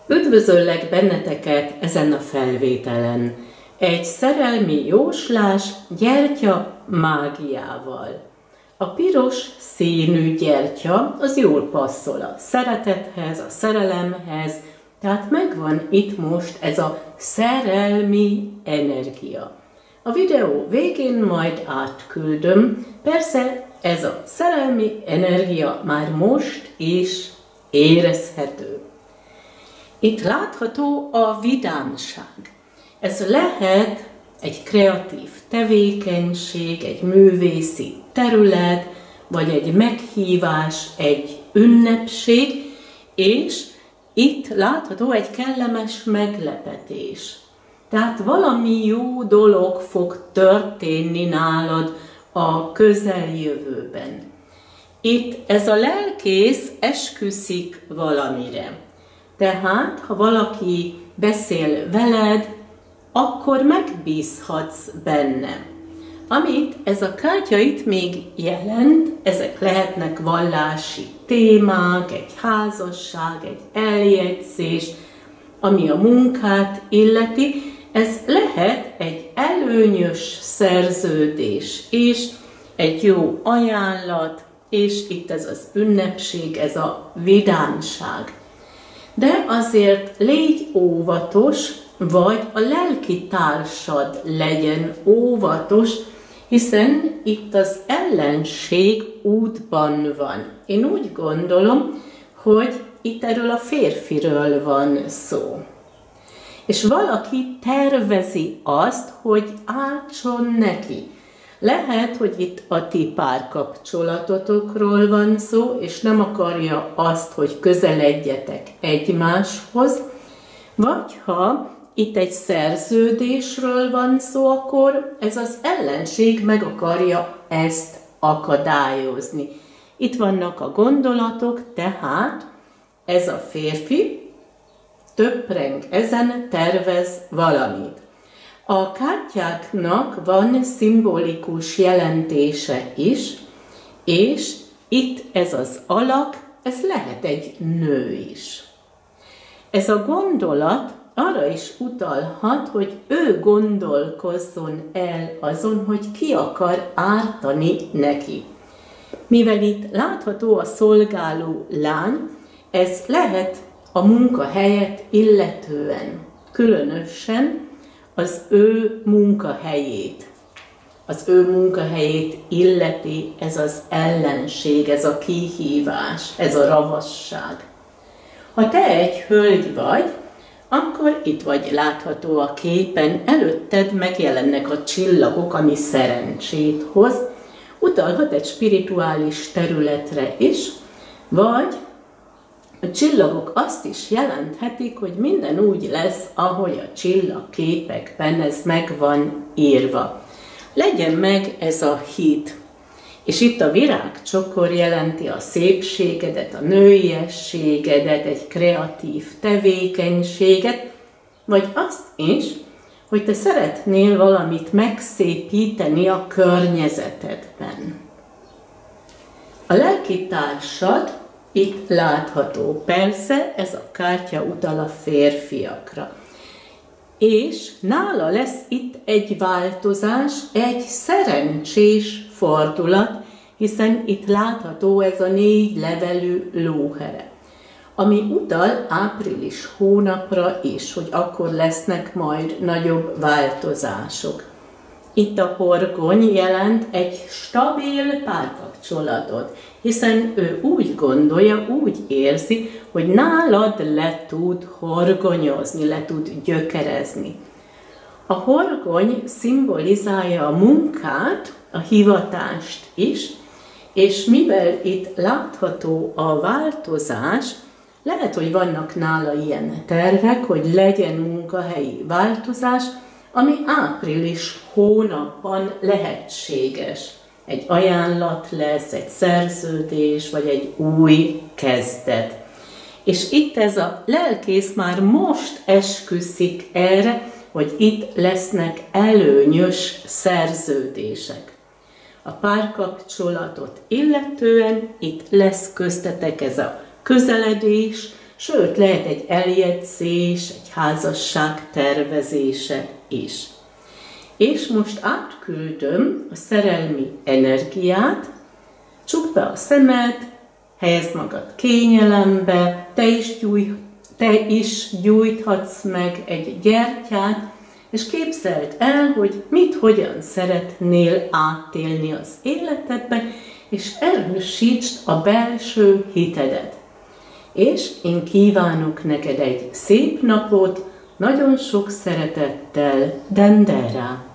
Üdvözöllek benneteket ezen a felvételen. Egy szerelmi jóslás gyertya mágiával. A piros színű gyertya az jól passzol a szeretethez, a szerelemhez, tehát megvan itt most ez a szerelmi energia. A videó végén majd átküldöm, persze ez a szerelmi energia már most is érezhető. Itt látható a vidámság. Ez lehet egy kreatív tevékenység, egy művészi terület, vagy egy meghívás, egy ünnepség, és itt látható egy kellemes meglepetés. Tehát valami jó dolog fog történni nálad a közeljövőben. Itt ez a lelkész esküszik valamire. Tehát, ha valaki beszél veled, akkor megbízhatsz benne. Amit ez a kártya itt még jelent, ezek lehetnek vallási témák, egy házasság, egy eljegyzés, ami a munkát illeti, ez lehet egy előnyös szerződés is, egy jó ajánlat, és itt ez az ünnepség, ez a vidámság. De azért légy óvatos, vagy a lelki társad legyen óvatos, hiszen itt az ellenség útban van. Én úgy gondolom, hogy itt erről a férfiről van szó. És valaki tervezi azt, hogy átson neki. Lehet, hogy itt a ti párkapcsolatotokról van szó, és nem akarja azt, hogy közeledjetek egymáshoz, vagy ha itt egy szerződésről van szó, akkor ez az ellenség meg akarja ezt akadályozni. Itt vannak a gondolatok, tehát ez a férfi töpreng ezen, tervez valamit. A kártyáknak van szimbolikus jelentése is, és itt ez az alak, ez lehet egy nő is. Ez a gondolat arra is utalhat, hogy ő gondolkozzon el azon, hogy ki akar ártani neki. Mivel itt látható a szolgáló lány, ez lehet a munkahelyet illetően, különösen az ő munkahelyét. Az ő munkahelyét illeti ez az ellenség, ez a kihívás, ez a ravasság. Ha te egy hölgy vagy, akkor itt vagy látható a képen, előtted megjelennek a csillagok, ami szerencsét hoz, utalhat egy spirituális területre is, vagy a csillagok azt is jelenthetik, hogy minden úgy lesz, ahogy a csillagképekben ez meg van írva. Legyen meg ez a hit. És itt a virágcsokor jelenti a szépségedet, a nőiességedet, egy kreatív tevékenységet, vagy azt is, hogy te szeretnél valamit megszépíteni a környezetedben. A lelkitársad itt látható. Persze ez a kártya utal a férfiakra. És nála lesz itt egy változás, egy szerencsés fordulat, hiszen itt látható ez a 4 levelű lóhere, ami utal április hónapra is, hogy akkor lesznek majd nagyobb változások. Itt a horgony jelent egy stabil párkapcsolatot, hiszen ő úgy gondolja, úgy érzi, hogy nálad le tud horgonyozni, le tud gyökerezni. A horgony szimbolizálja a munkát, a hivatást is, és mivel itt látható a változás, lehet, hogy vannak nála ilyen tervek, hogy legyen munkahelyi változás, ami április hónapban lehetséges. Egy ajánlat lesz, egy szerződés, vagy egy új kezdet. És itt ez a lelkész már most esküszik erre, hogy itt lesznek előnyös szerződések. A párkapcsolatot illetően itt lesz köztetek ez a közeledés, sőt, lehet egy eljegyzés, egy házasság tervezése is. És most átküldöm a szerelmi energiát, csukd be a szemed, helyezd magad kényelembe, te is gyújthatsz meg egy gyertyát, és képzeld el, hogy hogyan szeretnél átélni az életedben, és erősítsd a belső hitedet. És én kívánok neked egy szép napot, nagyon sok szeretettel, Dendera.